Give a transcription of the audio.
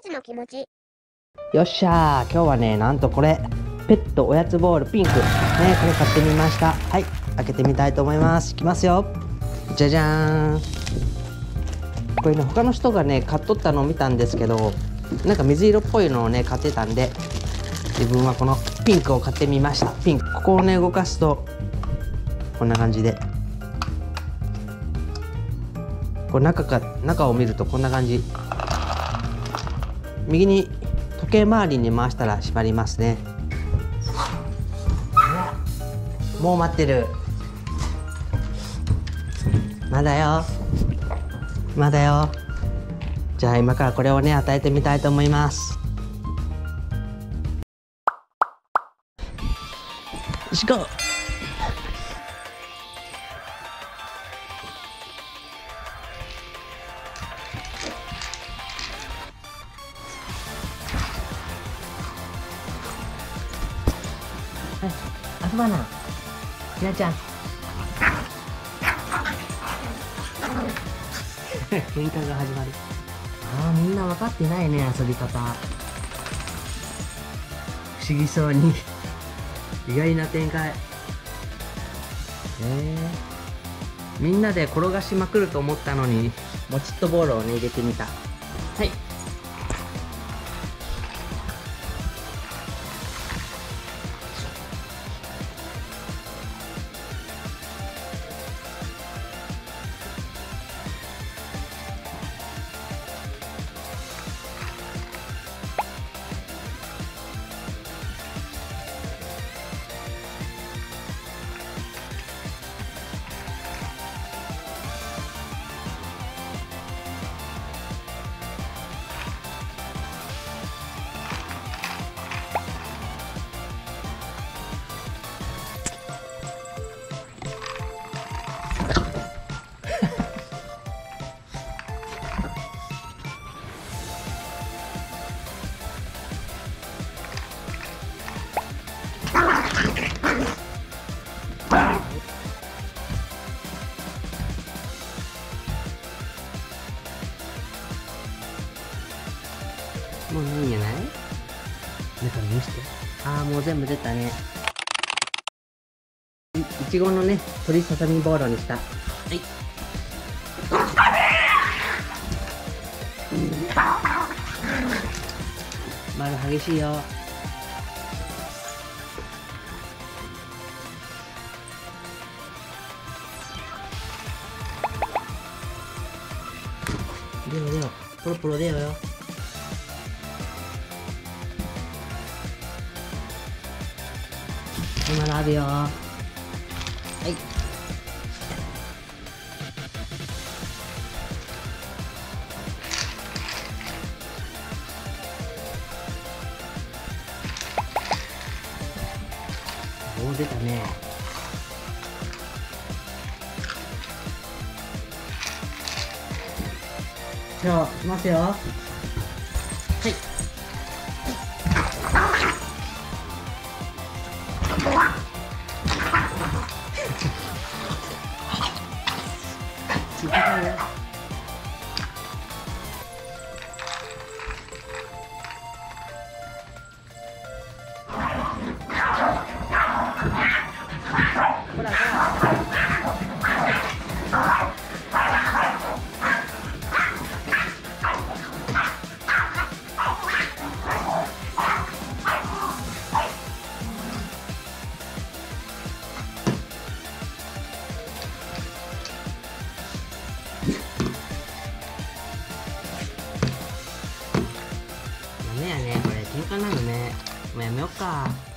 の気持ち。 よっしゃー、今日はね、なんとこれペットおやつボールピンクね、これ買ってみました。はい、開けてみたいと思います。いきますよ。じゃじゃーん。これね、他の人がね買っとったのを見たんですけど、なんか水色っぽいのをね買ってたんで、自分はこのピンクを買ってみました。ピンク、ここをね動かすとこんな感じで、これ中を見るとこんな感じ。右に時計回りに回したら閉まりますね。もう待ってる。まだよ、まだよ。じゃあ今からこれをね与えてみたいと思います。しこ遊ばな、ひなちゃん。喧嘩が始まる。ああ、みんな分かってないね、遊び方。不思議そうに意外な展開。みんなで転がしまくると思ったのに、もちっとボールをね入れてみた。はい。もういいんじゃない？中見して。ああ、もう全部出たね。いちごのね、鶏ささみボーロにした。はい。丸激しいよ。出よ出よ、ポロポロ出よよ。今のあるよ。はい。もう出たね。じゃあ、いきますよ。はい。ほらほら。ダメやね、これ喧嘩なのね。もうやめよっか。